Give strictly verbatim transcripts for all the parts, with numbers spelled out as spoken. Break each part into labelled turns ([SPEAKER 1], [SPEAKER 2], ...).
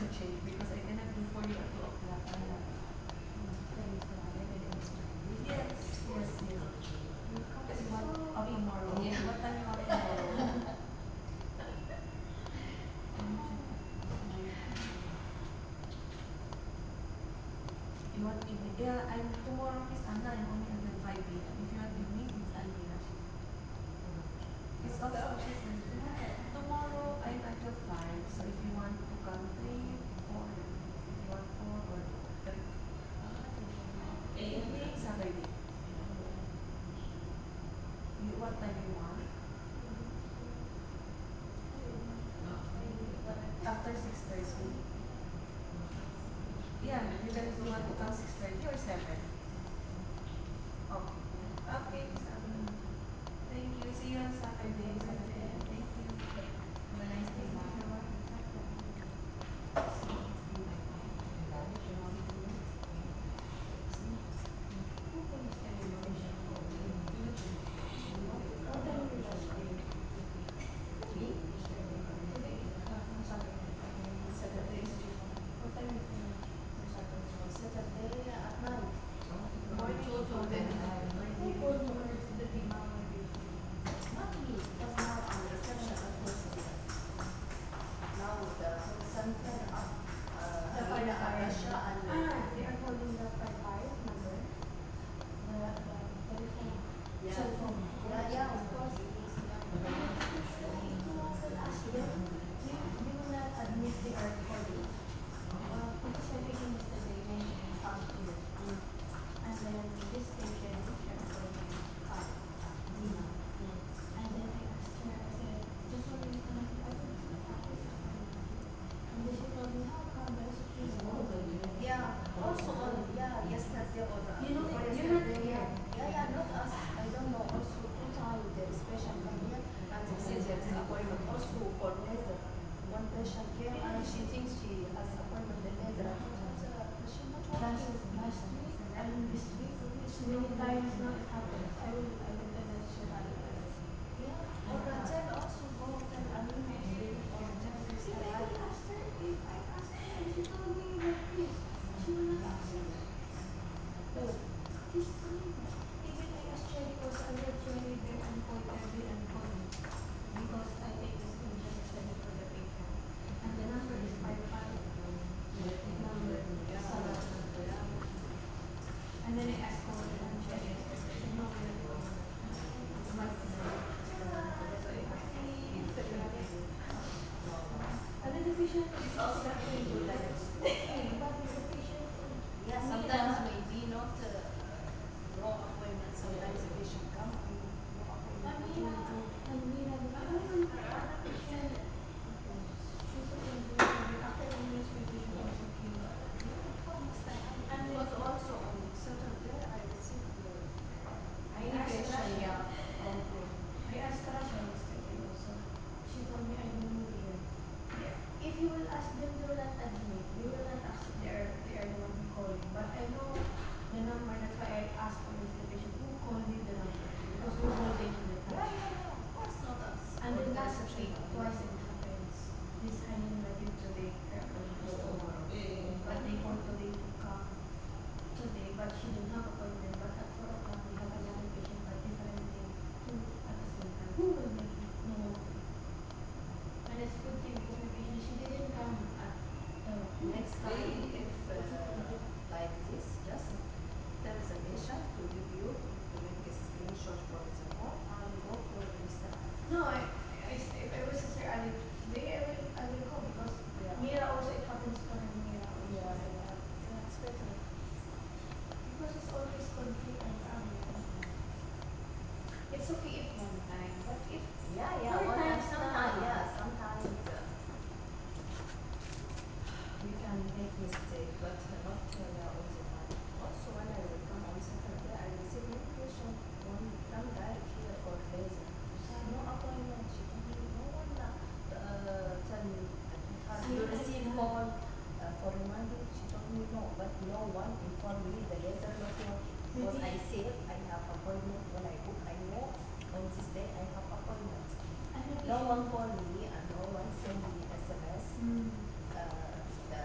[SPEAKER 1] to change because I cannot do for you at two o'clock. Yes, yes, yes. Kasi what of tomorrow?
[SPEAKER 2] Yeah.
[SPEAKER 1] What time you have tomorrow? You want evening? Yeah, I'm tomorrow is Anna. I'm only until five a m. If you want evening, it's Alina. It's also she's tomorrow. I'm until five. So if you want to come three, four, if you want four or three. Evening, Saturday. You, what time you want? After six thirty. Yeah, you guys want to come six thirty or seven? Okay. Okay, seven. Thank you. See you on Saturday. Saturday. Thank you. Have a nice day.
[SPEAKER 3] No one called me and no one sent me S M S.
[SPEAKER 1] Mm.
[SPEAKER 3] Uh, the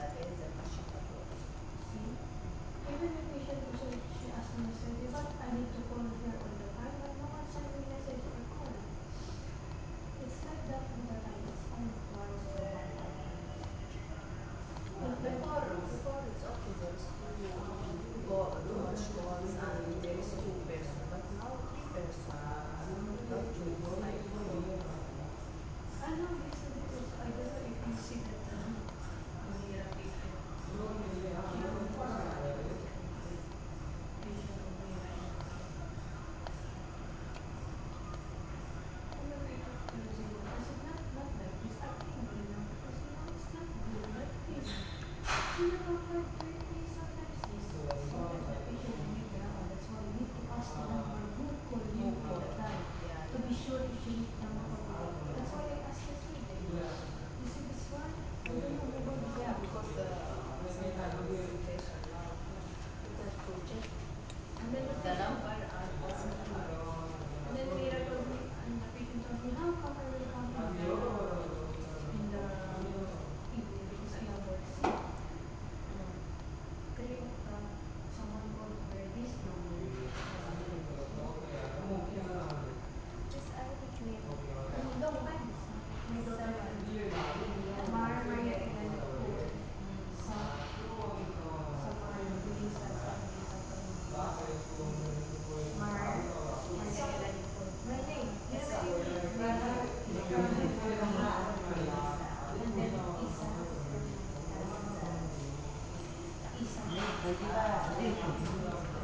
[SPEAKER 1] sila to for thirty sometimes days. Sometimes the patient will need drama. That's why we need to ask the number who called you all the time. To be sure if she needs number for the That's why I asked yesterday. You see this one? I don't know who called this
[SPEAKER 2] Yeah,
[SPEAKER 1] one.
[SPEAKER 2] because the sometimes consultation now
[SPEAKER 1] That project. And then the
[SPEAKER 2] the
[SPEAKER 1] patient,
[SPEAKER 2] number are wasn't
[SPEAKER 1] and then Mira told me, and the patient told me, how come I will come in the, in the evening because I have work sick. Ano, three o'clock, someone called her this number.
[SPEAKER 3] Just I think we
[SPEAKER 1] No, mine. My daughter, Mar Maria Elena Cole. Sa, sa Mar, Lisa, sa Lisa, Mar, Maria Elena Cole. My name, yes, I and then Isa. Isa.